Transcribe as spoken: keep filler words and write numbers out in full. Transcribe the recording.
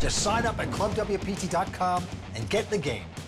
Just sign up at club W P T dot com and get the game.